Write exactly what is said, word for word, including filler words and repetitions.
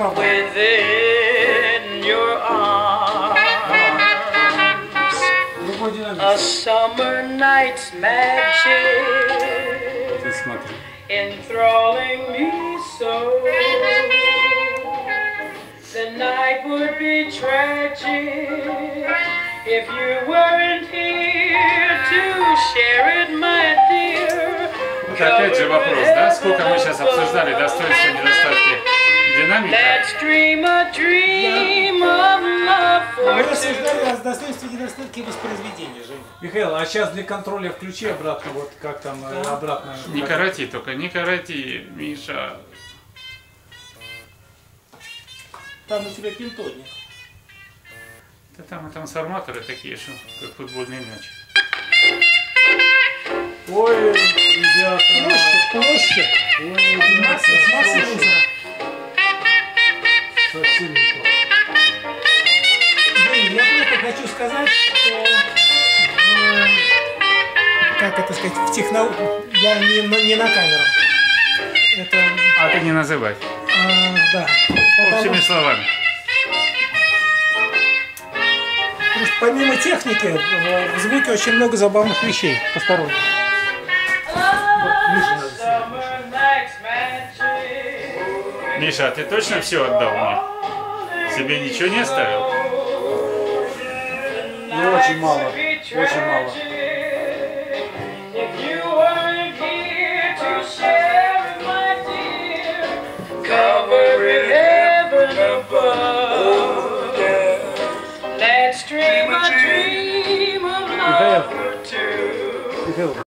within your arms. A summer night's magic enthralling me so. The night would be tragic if you weren't here to share it, my dear. Вот опять же вопрос, да? Сколько мы сейчас обсуждали достоинства и недостатки динамика. Мы рассуждали о достоинстве и недостатке воспроизведения, Женя. Михаил, а сейчас для контроля включи обратно, вот как там да. обратно. Не короти только, не короти, Миша. Там у тебя пентоник. Да там и трансформаторы такие, что как футбольный мяч. Ой, ребята. Проще, проще. Ой, масса, масса мусора. Совсем не то. Жень, я просто хочу сказать, что э, как это сказать, в технологии, я не, не на камеру. Это... А ты не называй. А, да. Общими Потому... словами. Просто помимо техники, в, в звуке очень много забавных вещей посторонних. Вот, Миша надо снять. Миша, а ты точно все отдал мне? Себе ничего не оставил? Ну, очень мало. Очень мало. Let's dream a dream of love. Михаил. Михаил.